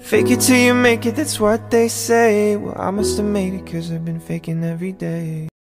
Fake it till you make it, that's what they say. Well, I must have made it 'cause I've been faking every day.